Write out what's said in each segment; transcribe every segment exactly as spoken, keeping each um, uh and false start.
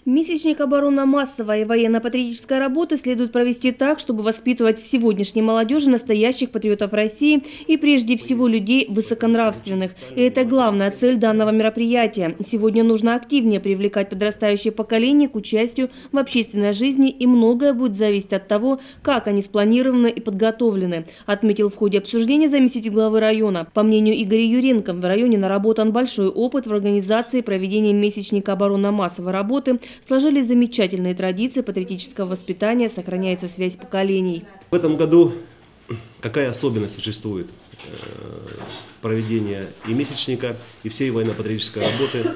Месячник оборонно-массовой и военно-патриотической работы следует провести так, чтобы воспитывать в сегодняшней молодежи настоящих патриотов России и прежде всего людей высоконравственных. И это главная цель данного мероприятия. Сегодня нужно активнее привлекать подрастающее поколение к участию в общественной жизни, и многое будет зависеть от того, как они спланированы и подготовлены, отметил в ходе обсуждения заместитель главы района. По мнению Игоря Юренко, в районе наработан большой опыт в организации проведения месячника оборонно-массовой работы. Сложились замечательные традиции патриотического воспитания, сохраняется связь поколений. В этом году какая особенность существует проведения и месячника, и всей военно-патриотической работы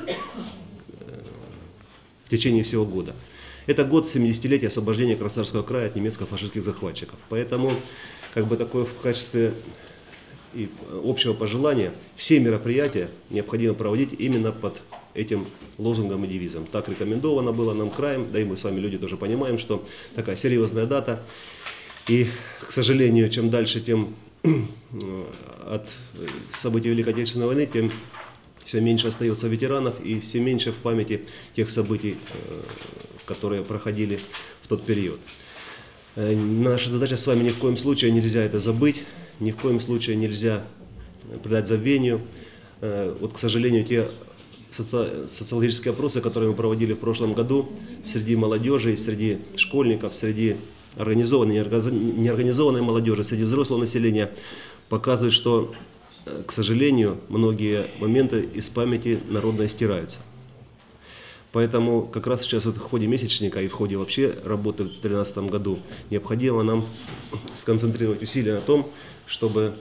в течение всего года? Это год семидесятилетия освобождения Краснодарского края от немецко-фашистских захватчиков. Поэтому, как бы такое в качестве и общего пожелания, все мероприятия необходимо проводить именно под этим лозунгом и девизом. Так рекомендовано было нам краем, да и мы с вами люди тоже понимаем, что такая серьезная дата. И, к сожалению, чем дальше, тем от событий Великой Отечественной войны, тем все меньше остается ветеранов и все меньше в памяти тех событий, которые проходили в тот период. Наша задача с вами: ни в коем случае нельзя это забыть, ни в коем случае нельзя предать забвению. Вот, к сожалению, те соци... социологические опросы, которые мы проводили в прошлом году среди молодежи, среди школьников, среди организованной, неорганизованной молодежи, среди взрослого населения, показывают, что, к сожалению, многие моменты из памяти народной стираются. Поэтому как раз сейчас вот в ходе месячника и в ходе вообще работы в две тысячи тринадцатом году необходимо нам сконцентрировать усилия на том, чтобы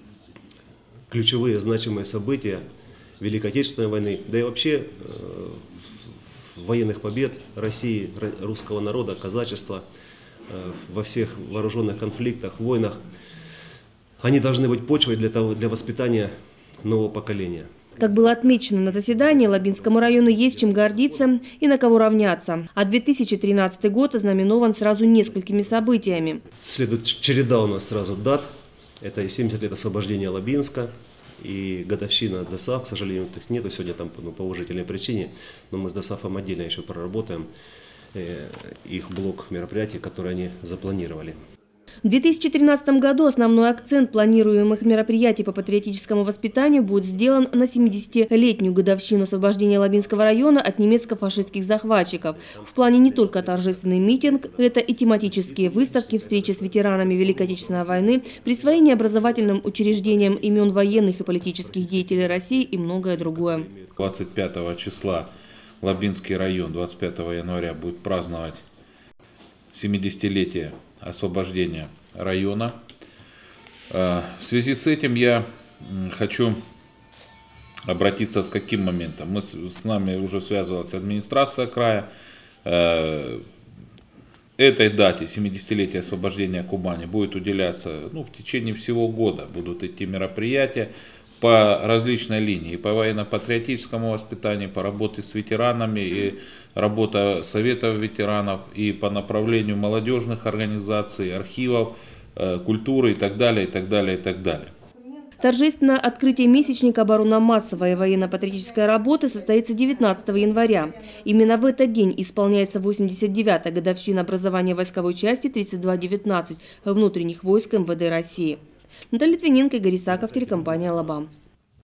ключевые значимые события Великой Отечественной войны, да и вообще э, военных побед России, русского народа, казачества э, во всех вооруженных конфликтах, войнах, они должны быть почвой для того, для воспитания нового поколения. Как было отмечено на заседании, Лабинскому району есть чем гордиться и на кого равняться. А две тысячи тринадцатый год ознаменован сразу несколькими событиями. Следует череда у нас сразу дат. Это и семьдесят лет освобождения Лабинска, и годовщина ДОСААФ. К сожалению, их нету сегодня там, ну, по уважительной причине, но мы с ДОСААФом отдельно еще проработаем э, их блок мероприятий, которые они запланировали. В две тысячи тринадцатом году основной акцент планируемых мероприятий по патриотическому воспитанию будет сделан на семидесятилетнюю годовщину освобождения Лабинского района от немецко-фашистских захватчиков. В плане не только торжественный митинг, это и тематические выставки, встречи с ветеранами Великой Отечественной войны, присвоение образовательным учреждениям имен военных и политических деятелей России и многое другое. двадцать пятого числа Лабинский район двадцать пятого января будет праздновать семидесятилетие освобождения района. В связи с этим я хочу обратиться с каким моментом. Мы, с нами уже связывалась администрация края. Этой дате, семидесятилетия освобождения Кубани, будет уделяться, ну, в течение всего года. Будут идти мероприятия по различной линии, по военно-патриотическому воспитанию, по работе с ветеранами, и работа советов ветеранов, и по направлению молодежных организаций, архивов, культуры и так далее, и так далее, и так далее. Торжественное открытие месячника оборонно-массовой и военно-патриотической работы состоится девятнадцатого января. Именно в этот день исполняется восемьдесят девятая годовщина образования войсковой части тридцать два девятнадцать внутренних войск эм вэ дэ России. Наталья Литвиненко, Игорь Исаков, телекомпания «Алабам».